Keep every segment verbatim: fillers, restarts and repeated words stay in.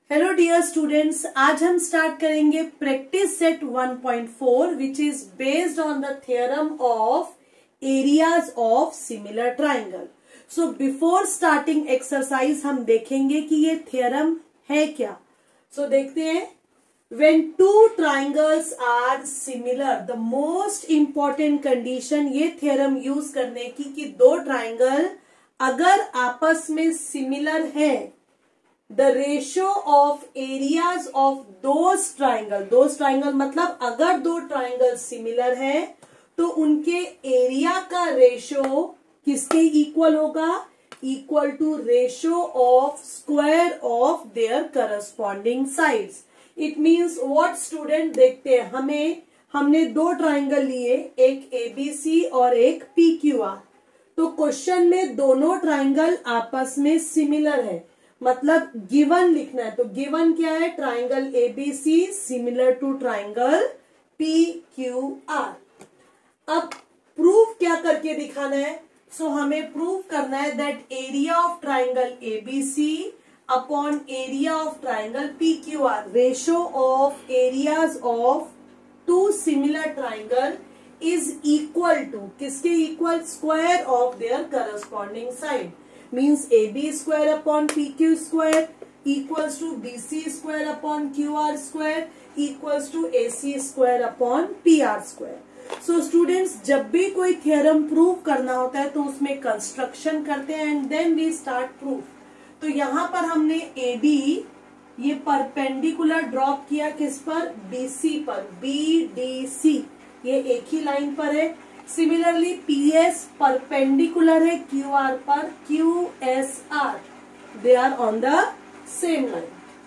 Hello dear students, आज हम start करेंगे practice set one point four which is based on the theorem of areas of similar triangle. So before starting exercise हम देखेंगे कि ये theorem है क्या। सो so, देखते हैं। When two triangles are similar, the most important condition ये theorem use करने की कि दो ट्राइंगल अगर आपस में सिमिलर है, the ratio of areas of those triangle, those triangle मतलब अगर दो ट्राइंगल सिमिलर है तो उनके एरिया का रेशियो किसके इक्वल होगा? Equal to ratio of square of their corresponding sides. It means what student, देखते हैं हमें हमने दो ट्राइंगल लिए, एक एबीसी और एक पीक्यूआर। तो क्वेश्चन में दोनों ट्राइंगल आपस में सिमिलर है, मतलब गिवन लिखना है। तो गिवन क्या है? Triangle ABC similar to triangle PQR. अब प्रूफ क्या करके दिखाना है? सो so, हमें प्रूफ करना है that area of triangle ABC upon area of triangle PQR, ratio of areas of two similar triangle is equal to किसके equal? Square of their corresponding side. Means A B square upon P Q square equals to B C square upon Q R square equals to A C square upon P R square. So students, जब भी कोई theorem prove करना होता है तो उसमें construction करते हैं and then we start proof. तो यहाँ पर हमने ए बी ये परपेंडिकुलर ड्रॉप किया किस पर? बी सी पर, बी डी सी ये एक ही लाइन पर है। सिमिलरली पी एस परपेंडिकुलर है क्यू आर पर, Q S R they are on the same line.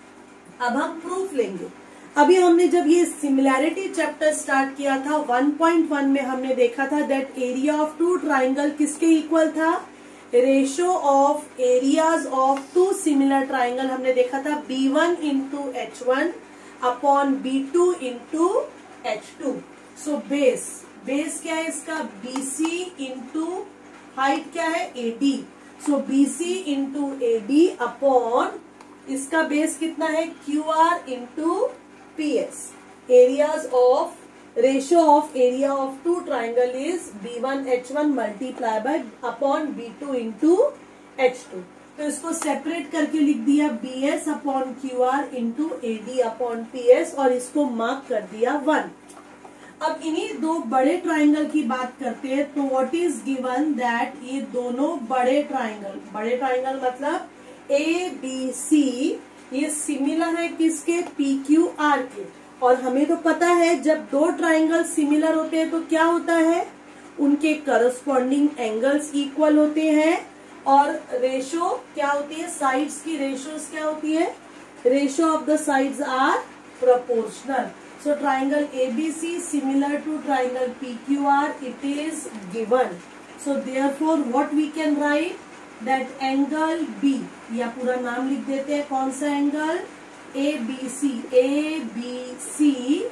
अब हम प्रूफ लेंगे। अभी हमने जब ये सिमिलैरिटी चैप्टर स्टार्ट किया था वन पॉइंट वन में हमने देखा था that area of two triangle किसके इक्वल था? Ratio of areas of two similar triangle हमने देखा था B one into H one upon B two into H two. So base base क्या है इसका? बी सी इंटू हाइट क्या है? A D. So B C into A D upon इसका base कितना है? Q R into P S. Areas of ratio of area of two triangle is B one H one multiply by upon B two into H two. तो इसको separate करके लिख दिया B S upon Q R into A D upon P S और इसको mark कर दिया one. अब इन्हीं दो बड़े ट्राइंगल की बात करते हैं। तो व्हाट इज गिवन दैट ये दोनों बड़े ट्राइंगल, बड़े ट्राइंगल मतलब ए बी सी ये सिमिलर है किसके? पी क्यू आर के। और हमें तो पता है जब दो ट्राइंगल सिमिलर होते हैं तो क्या होता है? उनके करस्पॉन्डिंग एंगल्स इक्वल होते हैं और रेशियो क्या होती है? साइड्स की रेशियोज क्या होती है? Ratio of the sides are proportional. So triangle A B C similar to triangle P Q R, it is given. So therefore what we can write? That angle B, या पूरा नाम लिख देते हैं। कौन सा angle? A B C, A B C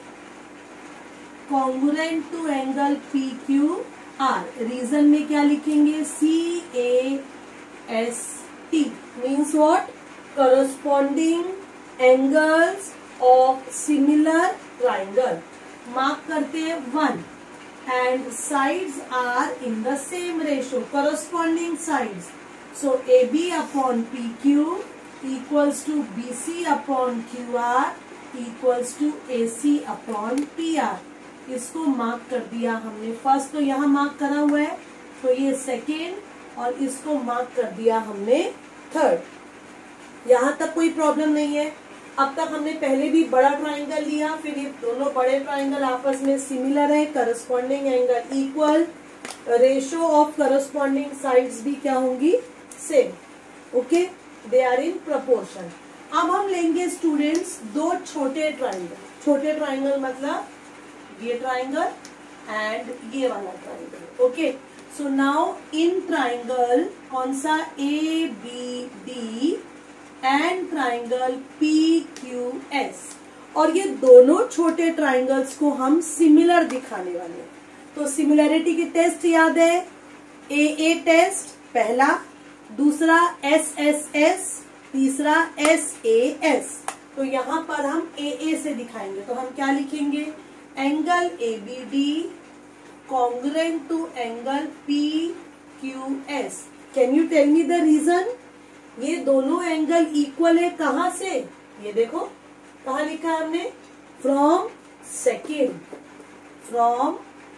congruent to angle P Q R। Reason में क्या लिखेंगे? C A S T means what? Corresponding angles of similar triangle. Mark करते हैं one and sides are in the same ratio, corresponding sides. So A B upon P Q equals to B C upon Q R equals to A C upon P R. इसको mark कर दिया हमने। First तो यहाँ mark करा हुआ है, तो ये सेकेंड, और इसको मार्क कर दिया हमने थर्ड। यहाँ तक कोई प्रॉब्लम नहीं है। अब तक हमने पहले भी बड़ा ट्राइंगल लिया, फिर ये दोनों बड़े ट्राइंगल आपस में सिमिलर है, corresponding angle equal, ratio of corresponding sides भी क्या होंगी? Same. Okay, they are in proportion. अब हम लेंगे स्टूडेंट्स दो छोटे ट्राइंगल। छोटे ट्राइंगल मतलब ये ट्राइंगल एंड ये वाला triangle. Okay, so now in triangle कौन सा? A B D and triangle P Q S. और ये दोनों छोटे ट्राइंगल्स को हम सिमिलर दिखाने वाले हैं। तो सिमिलैरिटी की टेस्ट याद है? ए ए टेस्ट पहला, दूसरा एस एस एस, तीसरा एस ए एस। तो यहाँ पर हम ए ए से दिखाएंगे, तो हम क्या लिखेंगे, angle A B D congruent to angle P Q S. Can you tell me the reason? ये दोनों एंगल इक्वल है, कहां से, ये देखो कहा लिखा है हमने, फ्रॉम सेकेंड, फ्रॉम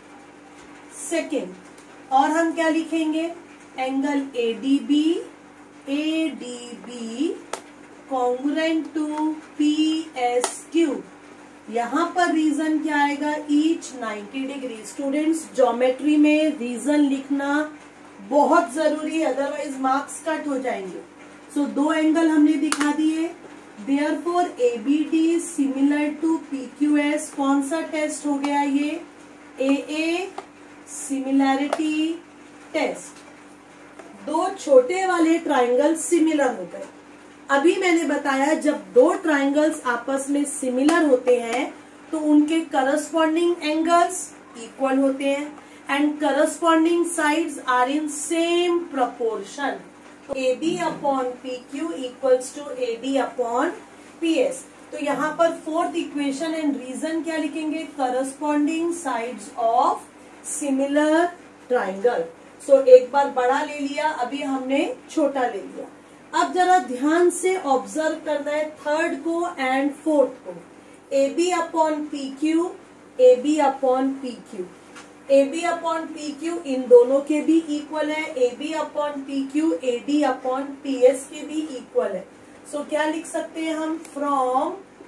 सेकेंड। और हम क्या लिखेंगे, angle A D B, A D B congruent to P S Q. यहां पर रीजन क्या आएगा, each ninety degree. Students, geometry में रीजन लिखना बहुत जरूरी है, अदरवाइज मार्क्स कट हो जाएंगे। सो so, दो एंगल हमने दिखा दिए। Therefore A B D similar to P Q S. कौन सा टेस्ट हो गया ये, ए ए सिमिलैरिटी टेस्ट। दो छोटे वाले ट्राइंगल सिमिलर हो गए। अभी मैंने बताया जब दो ट्राइंगल्स आपस में सिमिलर होते हैं तो उनके करस्पॉन्डिंग एंगल्स इक्वल होते हैं and corresponding sides are in same proportion. A B upon P Q equals to A D upon P S. तो यहाँ पर फोर्थ इक्वेशन एंड रीजन क्या लिखेंगे, corresponding sides of similar triangle. सो एक बार बड़ा ले लिया, अभी हमने छोटा ले लिया। अब जरा ध्यान से ऑब्जर्व करना है थर्ड को एंड फोर्थ को। A B upon P Q, A B upon P Q, A B upon P Q इन दोनों के भी इक्वल है। A B upon P Q A D upon P S के भी इक्वल है। सो so, क्या लिख सकते हैं हम, from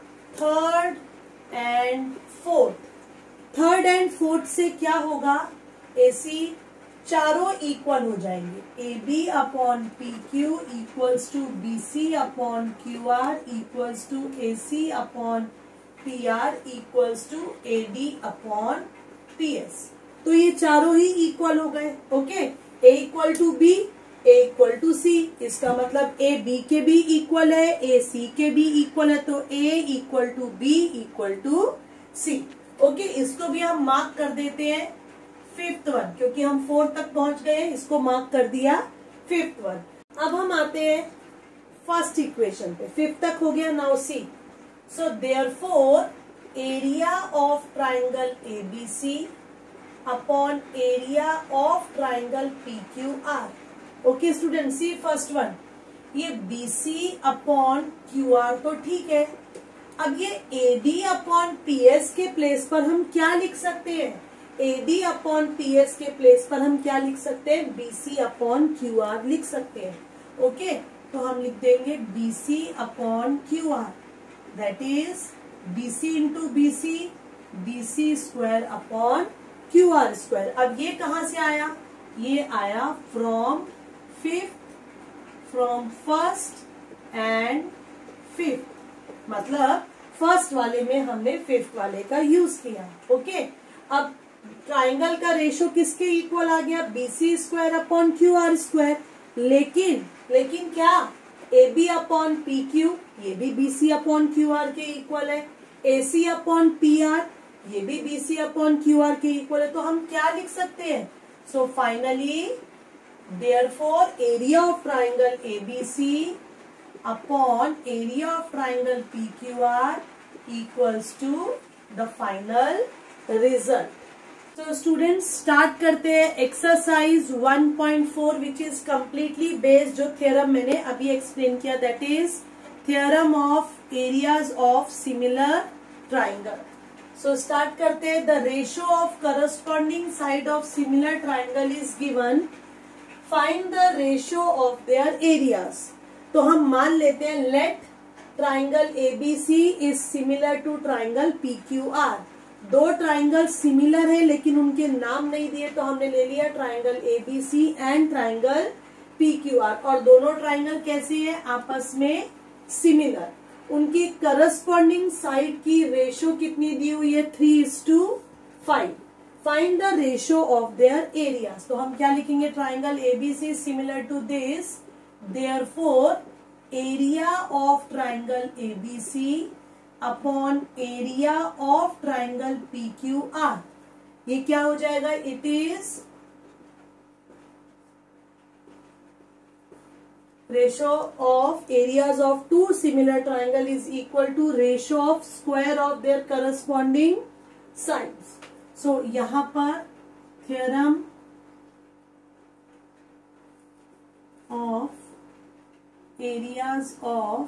third and fourth. Third and fourth से क्या होगा, ए सी चारों इक्वल हो जाएंगे। A B upon P Q equals to B C upon Q R equals to A C upon P R equals to A D upon P S. तो ये चारों ही इक्वल हो गए। Okay, A equal to B, A equal to C, इसका मतलब A B के भी इक्वल है, ए सी के भी इक्वल है, तो A equal to B equal to C. Okay, इसको भी हम मार्क कर देते हैं फिफ्थ वन, क्योंकि हम फोर्थ तक पहुंच गए, इसको मार्क कर दिया फिफ्थ वन। अब हम आते हैं फर्स्ट इक्वेशन पे, फिफ्थ तक हो गया, now see. So therefore area of triangle A B C upon area of triangle P Q R. Okay student, see first one, ये B C upon Q R तो ठीक है। अब ये A D upon P S के place पर हम क्या लिख सकते हैं, A D upon P S के प्लेस पर हम क्या लिख सकते हैं, B C upon Q R लिख सकते हैं। ओके, तो हम लिख देंगे B C upon Q R, that is B C into B C, B C square upon Q R square. अब ये कहां से आया, ये आया from fifth, from first and fifth, मतलब फर्स्ट वाले में हमने फिफ्थ वाले का यूज किया। ओके, अब ट्राइंगल का रेशो किसके इक्वल आ गया, B C square upon Q R square. लेकिन लेकिन क्या, A B upon P Q, ये भी B C upon Q R के इक्वल है। A C upon P R, ये भी B C upon Q R के इक्वल है। तो हम क्या लिख सकते हैं, so finally therefore area of triangle A B C upon area of triangle P Q R equals to the final result. तो स्टूडेंट्स, स्टार्ट करते हैं exercise one point four, which is completely based, जो theorem मैंने अभी explain किया, that is theorem of areas of similar triangle. So start करते हैं। The ratio of corresponding side of similar triangle is given, find the ratio of their areas. तो हम मान लेते हैं let triangle A B C is similar to triangle P Q R. दो triangle similar है लेकिन उनके नाम नहीं दिए, तो हमने ले लिया triangle A B C and triangle P Q R. और दोनों ट्राइंगल कैसे है, आपस में सिमिलर। उनकी करस्पॉन्डिंग साइड की रेशो कितनी दी हुई है, three is to five. Find the ratio of their areas. तो हम क्या लिखेंगे, triangle A B C similar to this, therefore area of triangle A B C upon area of triangle P Q R, ये क्या हो जाएगा, it is ratio of areas of two similar triangle is equal to ratio of square of their corresponding sides. So यहाँ पर theorem of areas of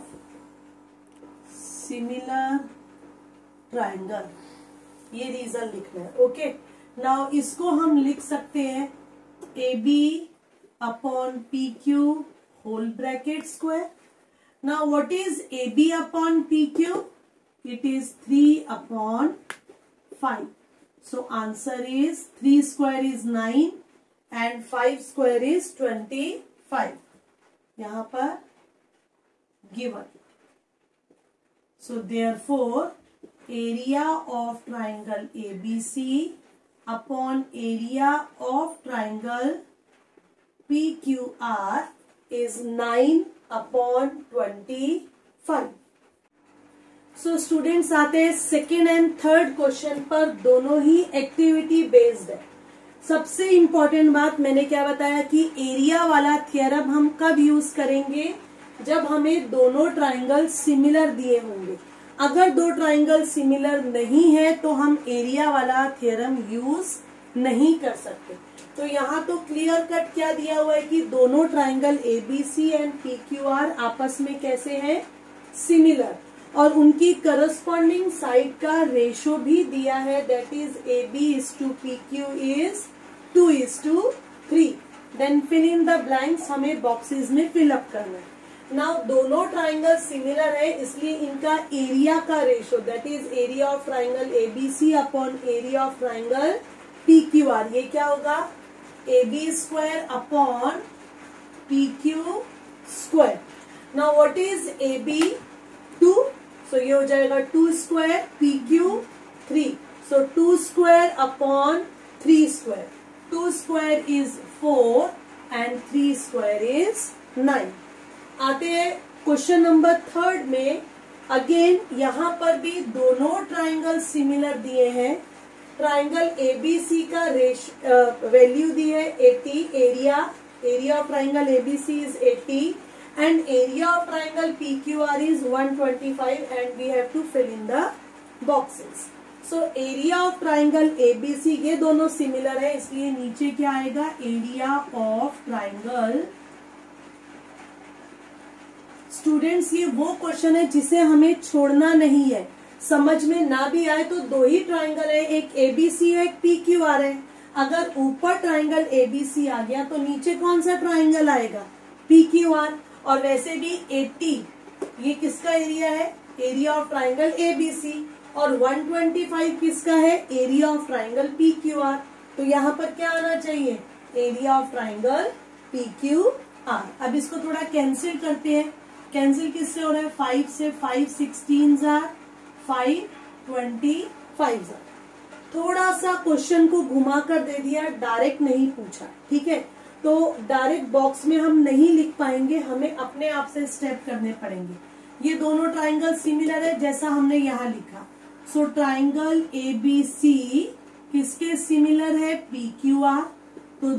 similar triangle, ये रीजन लिखना है. ओके, नाउ इसको हम लिख सकते हैं A B upon P Q whole bracket square. Now what is A B upon P Q? It is three upon five. So answer is three square is nine and five square is twenty five. यहां पर given. So therefore area of triangle A B C upon area of triangle P Q R is nine upon twenty-five. So students आते हैं second and third question पर. दोनों ही activity based है. सबसे important बात मैंने क्या बताया कि एरिया वाला थियरम हम कब यूज करेंगे? जब हमें दोनों ट्राइंगल सिमिलर दिए होंगे. अगर दो ट्राइंगल सिमिलर नहीं है तो हम एरिया वाला थ्योरम यूज नहीं कर सकते. तो यहाँ तो क्लियर कट क्या दिया हुआ है कि दोनों triangle A B C and P Q R आपस में कैसे हैं? सिमिलर. और उनकी करस्पॉन्डिंग साइड का रेशो भी दिया है, that is A B is to P Q is two is to three. Then fill in the blanks, हमें बॉक्सेस में फिलअप करना है. नाउ दोनों ट्राइंगल सिमिलर है इसलिए इनका एरिया का ratio, that is area of triangle A B C upon area of triangle P Q R. ये क्या होगा? A B square upon P Q square. Now what is A B? Two. So ये हो जाएगा two square, P Q three. So two square upon three square. Two square is four and three square is nine. आते हैं question number third में. Again यहाँ पर भी दोनों ट्राइंगल सिमिलर दिए हैं. ट्राइंगल ए बी सी का वैल्यू दी है eighty. Area area of triangle A B C is eighty and area of triangle P Q R is one twenty five and we have to fill in the boxes. So area of triangle A B C, ये दोनों similar है इसलिए नीचे क्या आएगा? Area of triangle. Students ये वो question है जिसे हमें छोड़ना नहीं है. समझ में ना भी आए तो दो ही ट्राइंगल है, एक एबीसी है, एक पी क्यू आर है. अगर ऊपर ट्राइंगल एबीसी आ गया तो नीचे कौन सा ट्राइंगल आएगा? P Q R. और वैसे भी एटी ये किसका एरिया है? Area of triangle ABC. और वन ट्वेंटी फाइव किसका है? Area of triangle P Q R. तो यहाँ पर क्या आना चाहिए? Area of triangle P Q R. अब इसको थोड़ा कैंसिल करते हैं. कैंसिल किससे हो रहा है? फाइव से. फाइव सिक्सटीन जार, फाइव ट्वेंटी फाइव जार. थोड़ा सा क्वेश्चन को घुमा कर दे दिया, डायरेक्ट नहीं पूछा. ठीक है, तो डायरेक्ट बॉक्स में हम नहीं लिख पाएंगे, हमें अपने आप से स्टेप करने पड़ेंगे. ये दोनों ट्राइंगल सिमिलर है जैसा हमने यहाँ लिखा. सो ट्राइंगल ए बी सी किसके सिमिलर है? P Q R. तो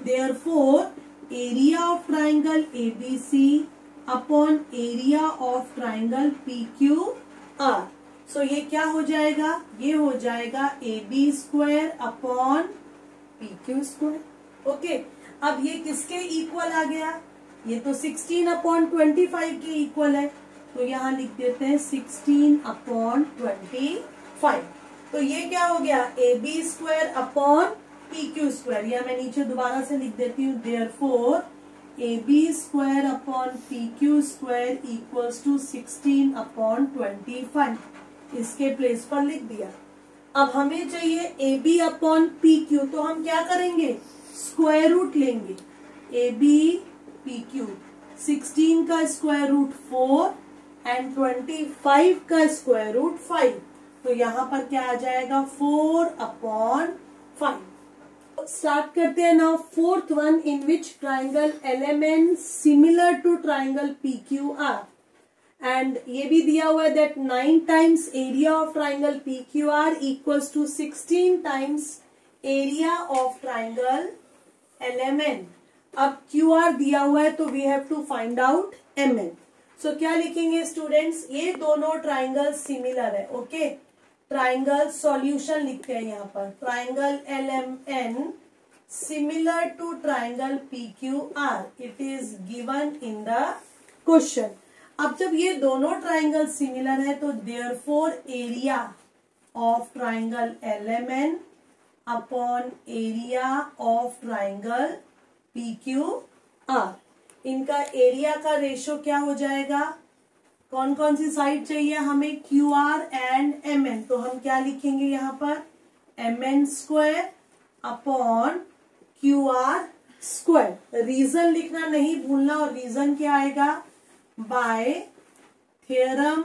therefore area of triangle A B C upon area of triangle P Q R. So ये क्या हो जाएगा? ये हो जाएगा A B square upon P Q square. Okay, अब ये किसके इक्वल आ गया? ये तो सिक्सटीन अपॉन ट्वेंटी फाइव के इक्वल है. तो यहाँ लिख देते हैं सिक्सटीन अपॉन ट्वेंटी फाइव. तो ये क्या हो गया? A B square upon P Q square. या मैं नीचे दोबारा से लिख देती हूँ. Therefore A B square upon P Q square equals to sixteen upon twenty five. इसके प्लेस पर लिख दिया. अब हमें चाहिए A B upon P Q. तो हम क्या करेंगे? स्क्वायर रूट लेंगे. A B P Q, sixteen का square root four and twenty five का स्क्वायर रूट फाइव. तो यहाँ पर क्या आ जाएगा? Four upon five. स्टार्ट करते हैं now fourth one, in which triangle L M N similar to triangle P Q R. And ये भी दिया हुआ है that nine times area of triangle P Q R equals to sixteen times area of triangle L M N. अब Q R दिया हुआ है तो we have to find out M N. So क्या लिखेंगे स्टूडेंट्स, ये दोनों ट्राइंगल सिमिलर है। ओके, ट्राइंगल सॉल्यूशन लिखते हैं यहाँ पर, triangle L M N similar to triangle P Q R, it is given in the question. अब जब ये दोनों ट्राइंगल सिमिलर है तो therefore area of triangle L M N upon area of triangle P Q R, इनका area का ratio क्या हो जाएगा, कौन कौन सी साइड चाहिए हमें, Q R and M N, तो हम क्या लिखेंगे यहाँ पर, M N square upon Q R square. Reason लिखना नहीं भूलना, और रीजन क्या आएगा, by theorem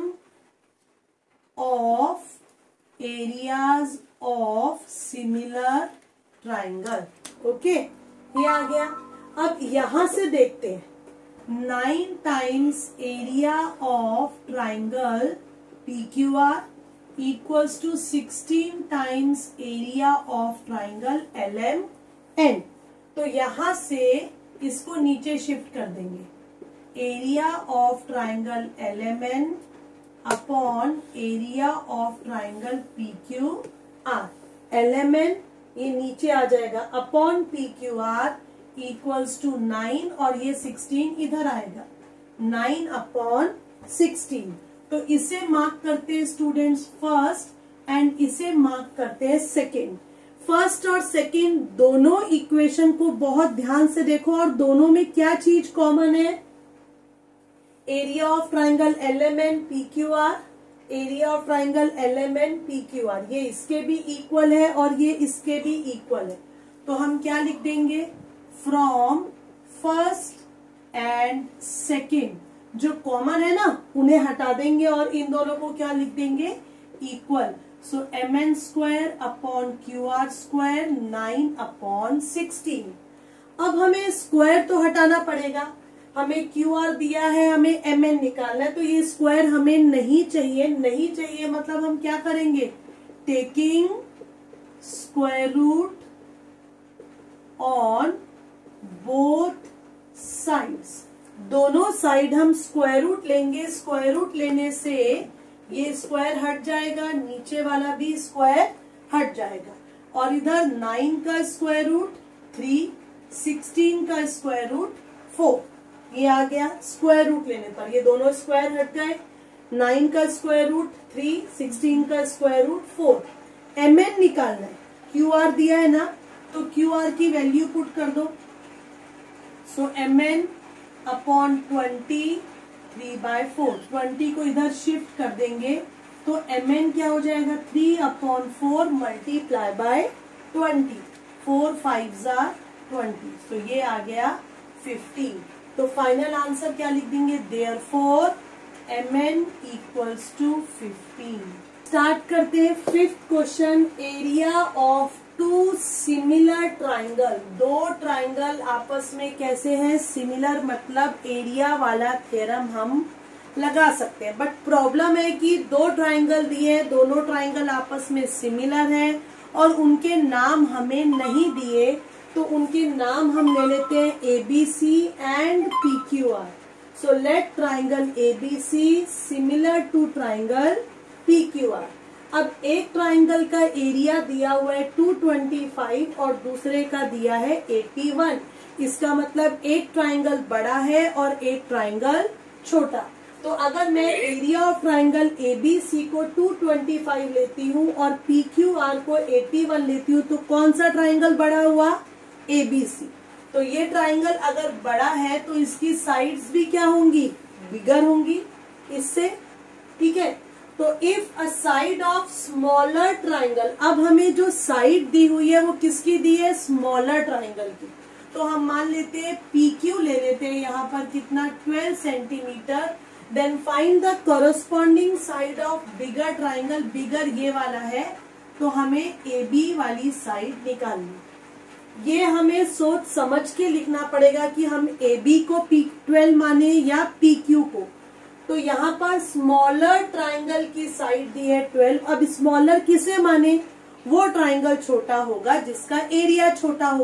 of areas of similar triangle. Okay, ये आ गया। अब यहां से देखते हैं, nine times area of triangle P Q R equals to sixteen times area of triangle L M N. तो यहां से इसको नीचे शिफ्ट कर देंगे, area of triangle L M N upon area of triangle P Q R. L M N ये नीचे आ जाएगा, upon P Q R equals to nine, और ये सिक्सटीन इधर आएगा, नाइन अपॉन सिक्सटीन। तो इसे मार्क करते हैं स्टूडेंट्स फर्स्ट, एंड इसे मार्क करते हैं सेकेंड। फर्स्ट और सेकेंड दोनों इक्वेशन को बहुत ध्यान से देखो, और दोनों में क्या चीज कॉमन है, area of triangle L M N P Q R, area of triangle L M N P Q R, ये इसके भी इक्वल है और ये इसके भी इक्वल है। तो हम क्या लिख देंगे, फ्रॉम फर्स्ट एंड सेकेंड, जो कॉमन है ना उन्हें हटा देंगे और इन दोनों को क्या लिख देंगे, equal. So M N square upon Q R square, nine upon sixteen. अब हमें स्क्वायर तो हटाना पड़ेगा, हमें क्यू आर दिया है, हमें एम एन निकालना है, तो ये स्क्वायर हमें नहीं चाहिए। नहीं चाहिए मतलब हम क्या करेंगे, taking square root on both sides, दोनों साइड हम स्क्वायर रूट लेंगे। स्क्वायर रूट लेने से ये स्क्वायर हट जाएगा, नीचे वाला भी स्क्वायर हट जाएगा, और इधर नाइन का स्क्वायर रूट थ्री, सिक्सटीन का स्क्वायर रूट फोर, ये आ गया। स्क्वायर रूट लेने पर ये दोनों स्क्वायर हट गए, नाइन का स्क्वायर रूट थ्री, सिक्सटीन का square root four. M N निकालना है, क्यू आर दिया है ना, तो क्यू आर की वैल्यू पुट कर दो। So M N upon twenty, three by four, twenty को इधर शिफ्ट कर देंगे तो एम एन क्या हो जाएगा, three upon four multiply by twenty, four five जार ट्वेंटी, तो ये आ गया फिफ्टीन। तो फाइनल आंसर क्या लिख देंगे, therefore M N equals to fifteen. Start करते हैं fifth question, area of two similar triangle. दो ट्राइंगल आपस में कैसे हैं, सिमिलर, मतलब एरिया वाला थ्योरम हम लगा सकते हैं। बट प्रॉब्लम है कि दो ट्राइंगल दिए हैं, दोनों ट्राइंगल आपस में सिमिलर हैं और उनके नाम हमें नहीं दिए, तो उनके नाम हम ले लेते हैं A B C and P Q R. So let triangle A B C similar to triangle P Q R. अब एक ट्राइंगल का एरिया दिया हुआ है टू ट्वेंटी फाइव और दूसरे का दिया है एटी वन। इसका मतलब एक ट्राइंगल बड़ा है और एक ट्राइंगल छोटा। तो अगर मैं area of triangle A B C को टू ट्वेंटी फाइव लेती हूँ और पी क्यू आर को एटी वन लेती हूँ, तो कौन सा ट्राइंगल बड़ा हुआ, ए बी सी। तो ये ट्राइंगल अगर बड़ा है तो इसकी साइड्स भी क्या होंगी, बिगर होंगी इससे, ठीक है। तो if a side of smaller triangle, अब हमें जो साइड दी हुई है वो किसकी दी है, स्मॉलर ट्राइंगल की। तो हम मान लेते हैं पी क्यू ले लेते हैं यहाँ पर कितना, twelve centimetre. Then find the corresponding side of bigger triangle, bigger ये वाला है तो हमें ए बी वाली साइड निकालनी। ये हमें सोच समझ के लिखना पड़ेगा कि हम ए बी को पी ट्वेल्व माने या पी क्यू को। तो यहाँ पर स्मॉलर ट्राइंगल की साइड दी है ट्वेल्व। अब स्मॉलर किसे माने, वो ट्राइंगल छोटा होगा जिसका एरिया छोटा होगा।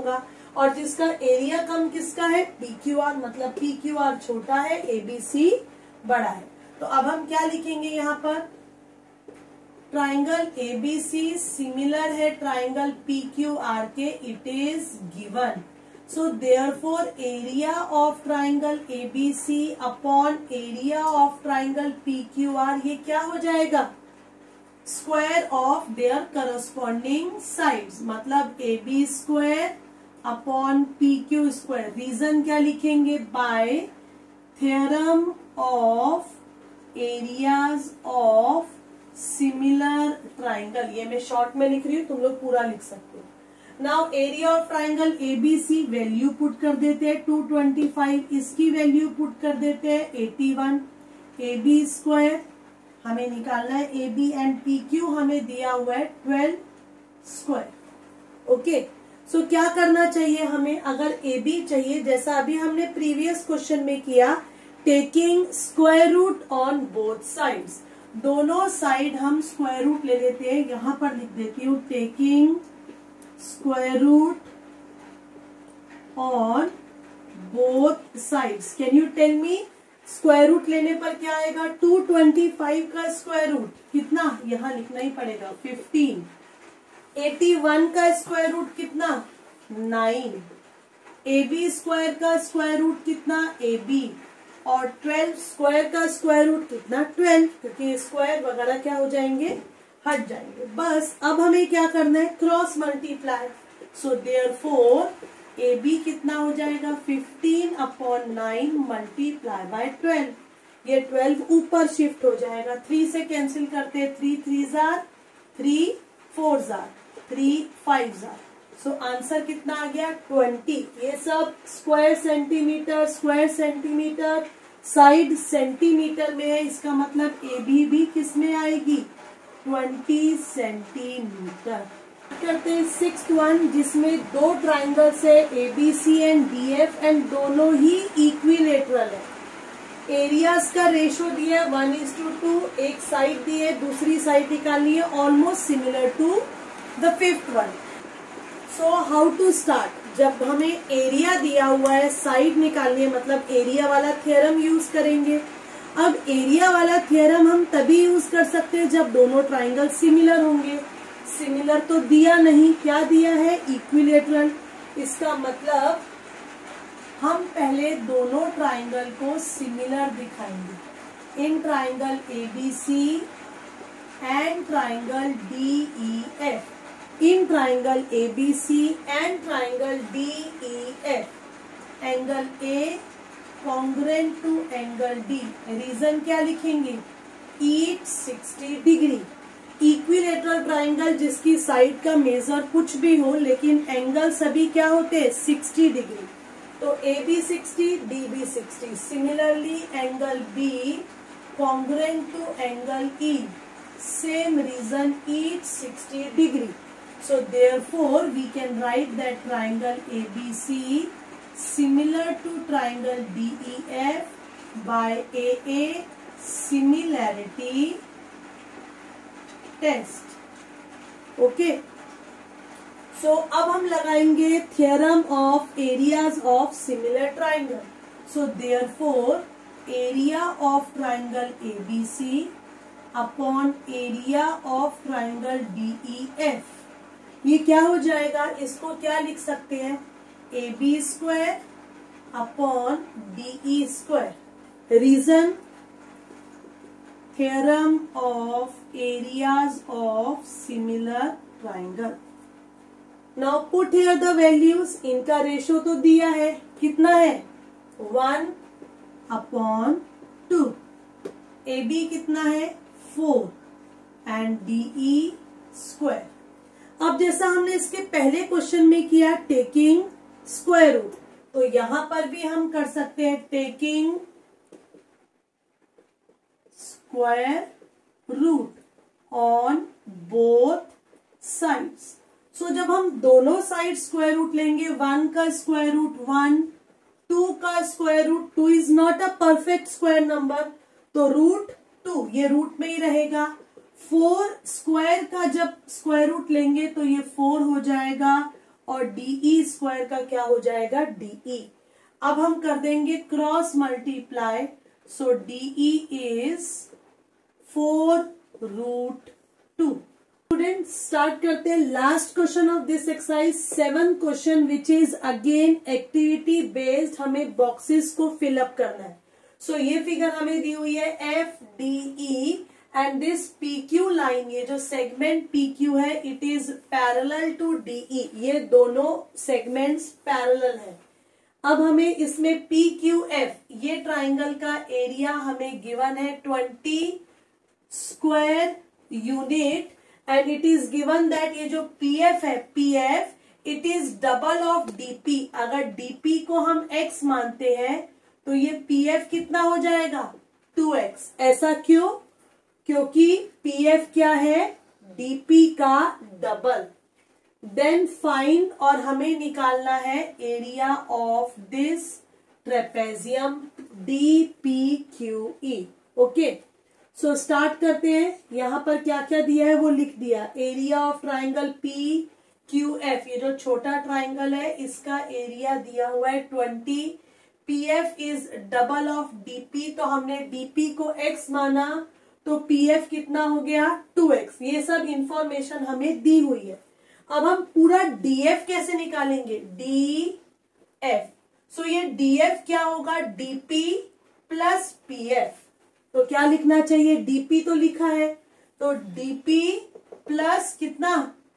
और जिसका एरिया कम किसका है, पी क्यू आर, मतलब पी क्यू आर छोटा है, ए बी सी बड़ा है। तो अब हम क्या लिखेंगे यहाँ पर, triangle A B C similar है ट्राइंगल पी क्यू आर के, it is given. So therefore area of triangle A B C upon area of triangle P Q R, ये क्या हो जाएगा, square of their corresponding sides, मतलब A B square upon P Q square. Reason क्या लिखेंगे, by theorem of areas of similar triangle. ये मैं short में लिख रही हूँ, तुम लोग पूरा लिख सकते हो। Now area of triangle A B C value put कर देते हैं टू ट्वेंटी फाइव, इसकी वैल्यू पुट कर देते हैं eighty one. A B square हमें निकालना है, A B and P Q हमें दिया हुआ है ट्वेल्व स्क्वायर। ओके, सो क्या करना चाहिए हमें, अगर ए बी चाहिए जैसा अभी हमने प्रीवियस क्वेश्चन में किया, taking square root on both sides, दोनों साइड हम स्क्वायर रूट ले लेते हैं। यहां पर लिख देती हूँ taking square root on both sides. Can you tell me, square root लेने पर क्या आएगा, टू ट्वेंटी फाइव का स्क्वायर रूट कितना, यहां लिखना ही पड़ेगा फिफ्टीन। एटी वन का स्क्वायर रूट कितना, नाइन। ए बी स्क्वायर का स्क्वायर रूट कितना, ए बी, और ट्वेल्व स्क्वायर का स्क्वायर रूट कितना, ट्वेल्व, क्योंकि स्क्वायर वगैरह क्या हो जाएंगे, हट जाएंगे। बस अब हमें क्या करना है, cross multiply. So therefore A B कितना हो जाएगा, fifteen upon nine multiply by twelve. ये ट्वेल्व ऊपर शिफ्ट हो जाएगा, थ्री से कैंसिल करते हैं, थ्री थ्री जार, थ्री फोर जार, थ्री फाइव जार। सो आंसर कितना आ गया, ट्वेंटी। ये सब square centimetre, square centimetre, side centimetre में है, इसका मतलब ए बी भी किस में आएगी, ट्वेंटी सेंटीमीटर। करते हैं सिक्स्थ वन, जिसमें दो ट्राइंगल्स है, A B C and D F, and दोनों ही इक्विलेटरल है। एरियाज का रेशो दिया है वन इज टू टू, एक साइड दी है, दूसरी साइड निकालनी है, almost similar to the fifth one. So how to start, जब हमें एरिया दिया हुआ है, साइड निकालनी है, मतलब एरिया वाला थ्योरम यूज करेंगे। अब एरिया वाला थ्योरम हम तभी यूज कर सकते हैं जब दोनों ट्राइंगल सिमिलर होंगे। सिमिलर तो दिया नहीं, क्या दिया है, इक्विलेटरल। इसका मतलब हम पहले दोनों ट्राइंगल को सिमिलर दिखाएंगे। In triangle A B C and triangle D E F, in triangle A B C and triangle D E F, angle A congruent to angle D. Reason क्या लिखेंगे, each sixty degree. Equilateral triangle जिसकी side का measure कुछ भी हो, लेकिन angle सभी क्या होते हैं, सिक्सटी डिग्री। तो A B sixty, D B sixty. Similarly angle B congruent to angle E, same reason, each sixty degree. So therefore we can write that triangle A B C similar to triangle D E F by A A similarity test. Okay. So अब हम लगाएंगे theorem of areas of similar triangle. So therefore area of triangle A B C upon area of triangle D E F, ये क्या हो जाएगा, इसको क्या लिख सकते हैं, A B square upon D E square. Reason, theorem of areas of similar triangle. Now put here the values, इनका रेशो तो दिया है, कितना है, one upon two. A B कितना है, four, and D E square. अब जैसा हमने इसके पहले क्वेश्चन में किया, टेकिंग स्क्वायर रूट, तो यहां पर भी हम कर सकते हैं taking square root on both sides. सो जब हम दोनों साइड स्क्वायर रूट लेंगे, वन का स्क्वायर रूट वन, टू का square root two is not a perfect square number, तो रूट टू ये रूट में ही रहेगा। फोर स्क्वायर का जब स्क्वायर रूट लेंगे तो ये फोर हो जाएगा, और डीई स्क्वायर का क्या हो जाएगा, डीई। अब हम कर देंगे cross multiply, so D E is four root two. Students start करते हैं last question of this exercise, seven question which is again activity based. हमें बॉक्सेस को फिलअप करना है। सो so, ये फिगर हमें दी हुई है F D E and this P Q line, ये जो सेगमेंट पी क्यू है it is parallel to DE. ये दोनों सेगमेंट्स पैरेलल है। अब हमें इसमें पी क्यू एफ, ये ट्राइंगल का एरिया हमें गिवन है twenty square unit and it is given that ये जो पीएफ है, PF it is double of DP. अगर डीपी को हम एक्स मानते हैं तो ये पीएफ कितना हो जाएगा, टू एक्स। ऐसा क्यों, क्योंकि पीएफ क्या है, डीपी का डबल। देन फाइंड, और हमें निकालना है area of this trapezium D P Q E. Okay, so start करते हैं। यहां पर क्या क्या दिया है वो लिख दिया। Area of triangle P Q F, ये जो छोटा ट्राइंगल है इसका एरिया दिया हुआ है twenty. PF is double of DP, तो हमने डीपी को एक्स माना तो पीएफ कितना हो गया, टू एक्स। ये सब इंफॉर्मेशन हमें दी हुई है। अब हम पूरा डीएफ कैसे निकालेंगे, डीएफ। सो ये डीएफ क्या होगा, डीपी प्लस पीएफ। तो क्या लिखना चाहिए, डीपी तो लिखा है, तो डीपी प्लस कितना,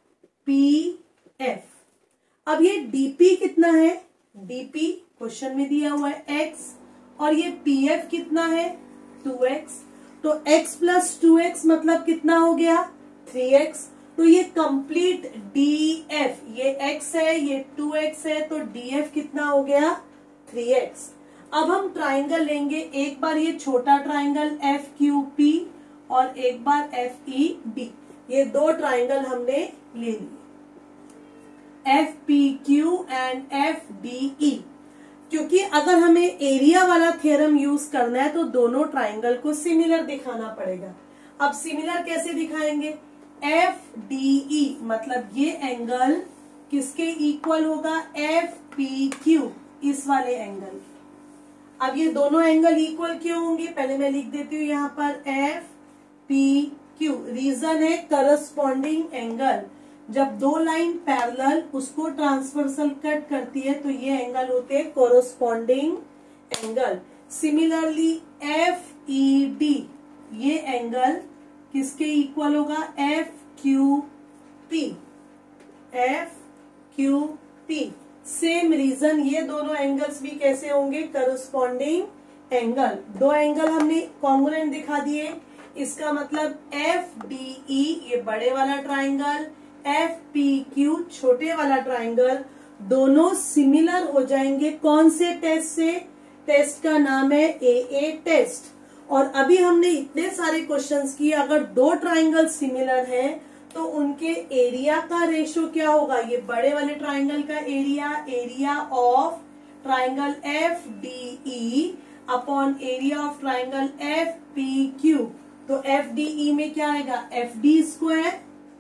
पीएफ। अब ये डीपी कितना है, डीपी क्वेश्चन में दिया हुआ है एक्स, और ये पीएफ कितना है, टू एक्स। तो x प्लस टू एक्स मतलब कितना हो गया, थ्री एक्स। तो ये कंप्लीट डीएफ, ये x है ये टू एक्स है, तो डीएफ कितना हो गया, थ्री एक्स। अब हम ट्राइंगल लेंगे, एक बार ये छोटा ट्राइंगल एफ क्यू पी और एक बार एफ ई डी। ये दो ट्राइंगल हमने ले लिए, F P Q and F D E. क्योंकि अगर हमें एरिया वाला थ्योरम यूज करना है तो दोनों ट्राइंगल को सिमिलर दिखाना पड़ेगा। अब सिमिलर कैसे दिखाएंगे, एफ डी ई मतलब ये एंगल किसके इक्वल होगा, एफ पी क्यू, इस वाले एंगल। अब ये दोनों एंगल इक्वल क्यों होंगे, पहले मैं लिख देती हूँ यहाँ पर एफ पी क्यू। रीजन है करस्पॉन्डिंग एंगल, जब दो लाइन पैरेलल उसको ट्रांसवर्सल कट करती है तो ये एंगल होते हैं corresponding angle. Similarly F E D, ये एंगल किसके इक्वल होगा, F Q P, F Q P. Same reason, ये दोनों एंगल्स भी कैसे होंगे, करस्पॉन्डिंग एंगल। दो एंगल हमने कॉन्ग्रुएंट दिखा दिए, इसका मतलब एफ डी ई ये बड़े वाला ट्राइंगल, एफ पी क्यू छोटे वाला ट्राइंगल, दोनों सिमिलर हो जाएंगे। कौन से टेस्ट से, टेस्ट का नाम है ए ए टेस्ट। और अभी हमने इतने सारे क्वेश्चंस किए, अगर दो ट्राइंगल सिमिलर हैं तो उनके एरिया का रेशो क्या होगा, ये बड़े वाले ट्राइंगल का area, area of triangle F D E upon area of triangle F P Q. तो एफ डी ई में क्या आएगा, F D square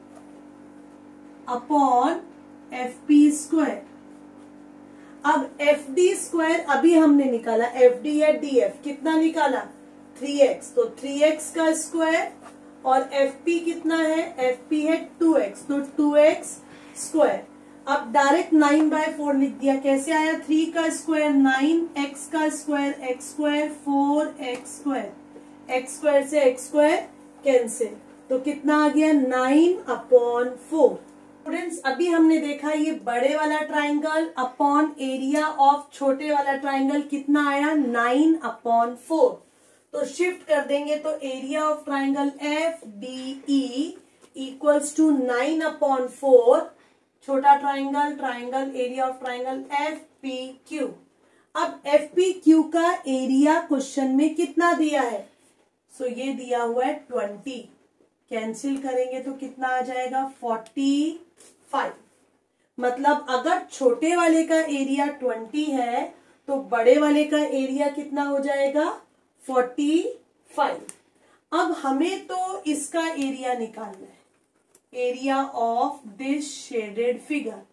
upon F P square. अब एफ डी स्क्वायर अभी हमने निकाला, एफ डी या डी एफ कितना निकाला, थ्री एक्स, तो थ्री एक्स का स्क्वायर, और एफ पी कितना है, एफ पी है टू एक्स, तो टू एक्स स्क्वायर। अब डायरेक्ट नाइन बाय फोर लिख दिया, कैसे आया, थ्री का स्क्वायर नाइन, एक्स का square x square, four x square, x square से एक्स स्क्वायर कैंसिल, तो कितना आ गया, नाइन अपॉन फोर। स्टूडेंट्स अभी हमने देखा ये बड़े वाला ट्राइंगल अपॉन एरिया ऑफ छोटे वाला ट्राइंगल कितना आया, नाइन अपॉन फोर। तो शिफ्ट कर देंगे तो area of triangle F D E equals to nine upon four, छोटा triangle, triangle area of triangle F P Q. अब एफ पी क्यू का एरिया क्वेश्चन में कितना दिया है, सो so, ये दिया हुआ है ट्वेंटी, कैंसिल करेंगे तो कितना आ जाएगा, फोर्टी फाइव। मतलब अगर छोटे वाले का एरिया ट्वेंटी है तो बड़े वाले का एरिया कितना हो जाएगा, फोर्टी फाइव। अब हमें तो इसका एरिया निकालना है, area of this shaded figure.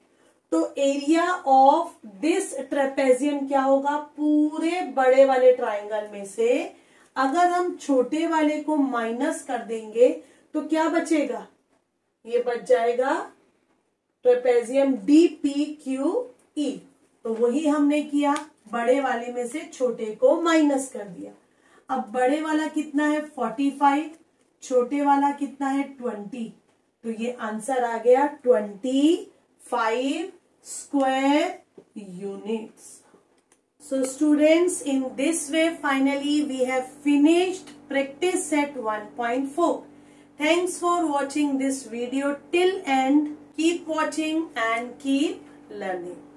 तो एरिया ऑफ दिस ट्रेपेजियम क्या होगा, पूरे बड़े वाले ट्राइंगल में से अगर हम छोटे वाले को माइनस कर देंगे तो क्या बचेगा, ये बच जाएगा trapezium D P Q E. तो वही हमने किया, बड़े वाले में से छोटे को माइनस कर दिया। अब बड़े वाला कितना है पैंतालीस, छोटे वाला कितना है बीस, तो ये आंसर आ गया पच्चीस square units. So students, in this way finally we have finished practice set one point four. Thanks for watching this video till end. Keep watching and keep learning.